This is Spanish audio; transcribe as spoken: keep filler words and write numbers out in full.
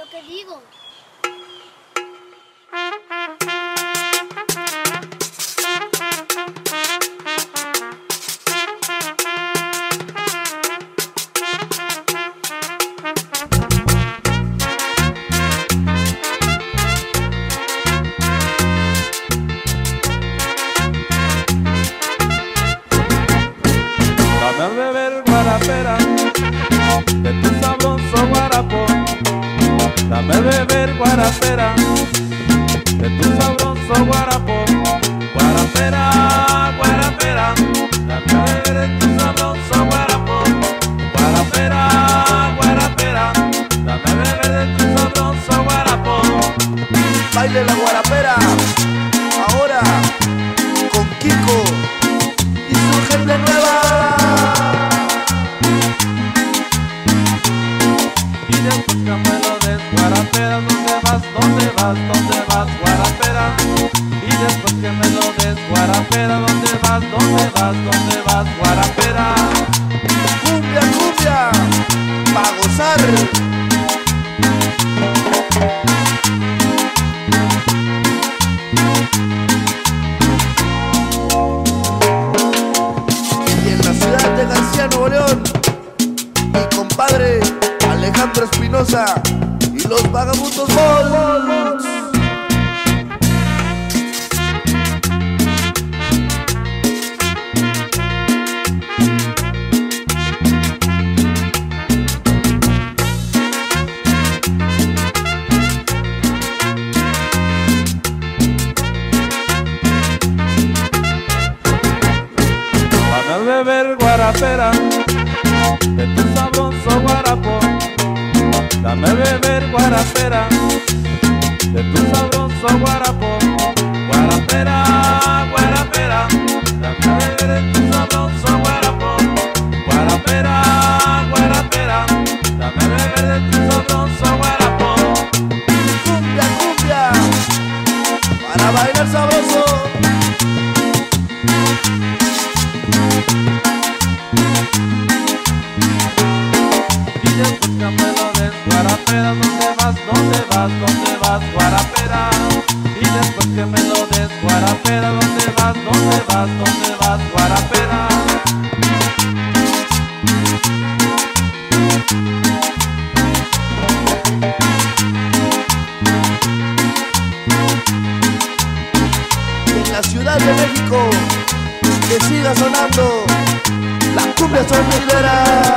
lo que digo. Dame a beber guarapera de tu sabroso guarapo. Dame a beber guarapera de tu sabroso guarapo. Guarapera, guarapera, dame a beber de tu sabroso guarapo. Guarapera, guarapera, dame a beber de tu sabroso guarapo. Baile la guarapera, ahora con Kiko y su gente nueva. Y después que me lo des, guarapera, ¿dónde vas? ¿Dónde vas? ¿Dónde vas, guarapera? Y después que me lo des, guarapera, ¿dónde vas? ¿Dónde vas? ¿Dónde vas, guarapera? Cumbia, cumbia, pa' gozar. Y en la ciudad de García, Nuevo León, mi compadre Alejandro Espinosa y los Vagabundos Balls. Dame a beber guarapera de tu sabroso guarapo. Dame a beber guarapera de tu sabroso guarapo. Guarapera, guarapera, dame a beber de tu sabroso guarapo. Guarapera, guarapera, dame a beber de tu sabroso guarapo. Cumbia, cumbia, para bailar sabroso. Y después que me lo des, guarapera, ¿dónde vas? ¿Dónde vas? ¿Dónde vas, guarapera? Y después que me lo des, guarapera, ¿dónde vas? ¿Dónde vas? ¿Dónde vas, guarapera? Y en la Ciudad de México, que siga sonando la cumbia sonidera.